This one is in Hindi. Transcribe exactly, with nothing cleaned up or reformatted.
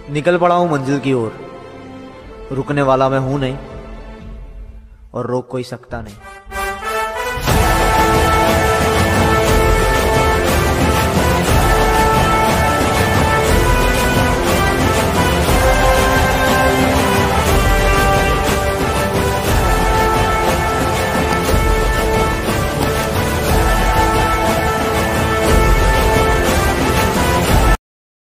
निकल पड़ा हूं मंजिल की ओर, रुकने वाला मैं हूं नहीं और रोक कोई सकता नहीं।